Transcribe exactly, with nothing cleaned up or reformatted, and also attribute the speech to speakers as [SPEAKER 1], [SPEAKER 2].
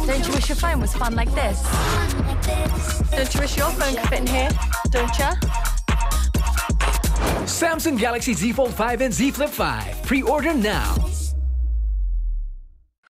[SPEAKER 1] Don't you wish your phone was fun like this? Don't you wish your phone could fit in here? Don't ya?
[SPEAKER 2] Samsung Galaxy Z Fold five and Z Flip five. Pre-order now.